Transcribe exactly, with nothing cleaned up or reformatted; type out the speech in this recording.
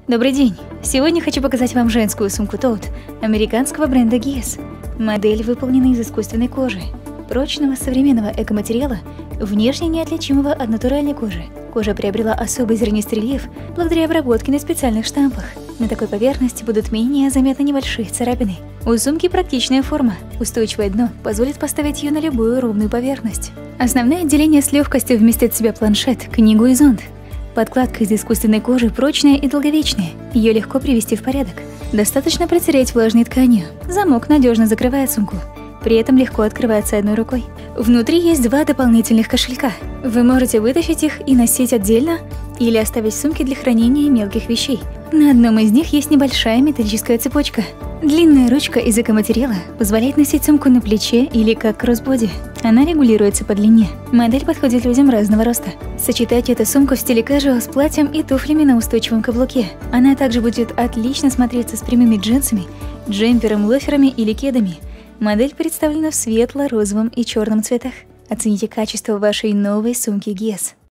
Добрый день! Сегодня хочу показать вам женскую сумку Tote американского бренда Guess. Модель выполнена из искусственной кожи, прочного современного экоматериала, внешне неотличимого от натуральной кожи. Кожа приобрела особый зернистый рельеф благодаря обработке на специальных штампах. На такой поверхности будут менее заметны небольшие царапины. У сумки практичная форма, устойчивое дно позволит поставить ее на любую ровную поверхность. Основное отделение с легкостью вместит в себя планшет, книгу и зонт. Подкладка из искусственной кожи прочная и долговечная. Ее легко привести в порядок. Достаточно протереть влажной тканью. Замок надежно закрывает сумку. При этом легко открывается одной рукой. Внутри есть два дополнительных кошелька. Вы можете вытащить их и носить отдельно или оставить в сумке для хранения мелких вещей. На одном из них есть небольшая металлическая цепочка. Длинная ручка из экоматериала позволяет носить сумку на плече или как кроссбоди. Она регулируется по длине. Модель подходит людям разного роста. Сочетайте эту сумку в стиле casual с платьем и туфлями на устойчивом каблуке. Она также будет отлично смотреться с прямыми джинсами, джемпером, лоферами или кедами. Модель представлена в светло-розовом и черном цветах. Оцените качество вашей новой сумки Guess.